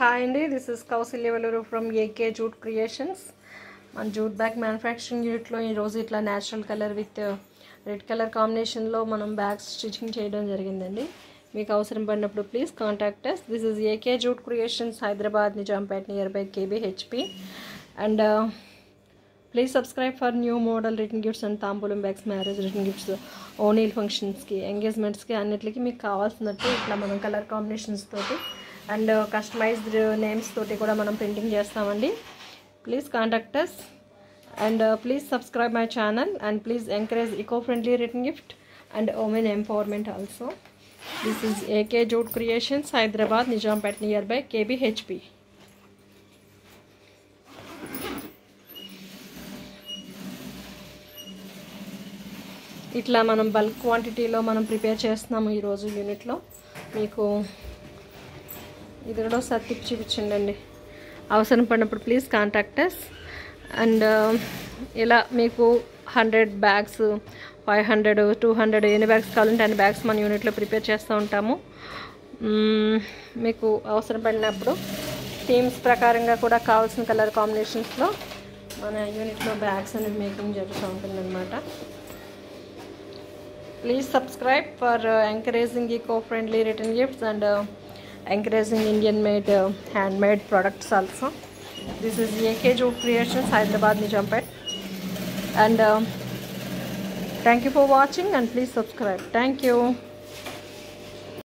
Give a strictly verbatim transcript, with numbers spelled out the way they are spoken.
Hi Andy, this is Kausalya from A K Jute Creations. మన jute bag manufacturing యూనిట్లో ఈరోజు ఇట్లా natural colour with red colour కాంబినేషన్లో మనం బ్యాగ్స్ స్టిచ్చింగ్ చేయడం జరిగిందండి. మీకు అవసరం పడినప్పుడు please contact us. This is AK jute creations, Hyderabad, Nizampet, near by KBHP. And please subscribe for new model return gifts and తాంబూలం బ్యాగ్స్, మ్యారేజ్ రిటర్న్ గిఫ్ట్స్, ఓనీల్ ఫంక్షన్స్కి, ఎంగేజ్మెంట్స్కి అన్నిటికీ మీకు కావాల్సినట్టు ఇట్లా మనం కలర్ కాంబినేషన్స్ తోటి అండ్ కస్టమైజ్డ్ నేమ్స్ తోటి కూడా మనం ప్రింటింగ్ చేస్తామండి. Please contact us and uh, please subscribe my channel and please encourage eco-friendly written gift and women empowerment also. This is A K Jute Creations, Hyderabad, Nijampet, nearby K B H P. ఇట్లా మనం bulk క్వాంటిటీలో మనం prepare చేస్తున్నాము ఈరోజు యూనిట్లో. మీకు ఇది కూడా ఒకసారి టిప్ చూపించండి. అవసరం పడినప్పుడు ప్లీజ్ కాంటాక్ట్ us. అండ్ ఇలా మీకు hundred bags, five hundred two hundred ఎన్ని బ్యాగ్స్ కావాలంటే అన్ని బ్యాగ్స్ మన యూనిట్లో ప్రిపేర్ చేస్తూ ఉంటాము. మీకు అవసరం పడినప్పుడు థీమ్స్ ప్రకారంగా కూడా కావాల్సిన కలర్ కాంబినేషన్స్లో మన యూనిట్లో బ్యాగ్స్ అనేది మేకింగ్ జరుగుతూ ఉంటుందన్నమాట. Please subscribe for encouraging eco friendly return gifts and uh, encouraging Indian made uh, handmade products also. This is A K Jute Creations, Hyderabad, Nijampet. And uh, thank you for watching and please subscribe. Thank you.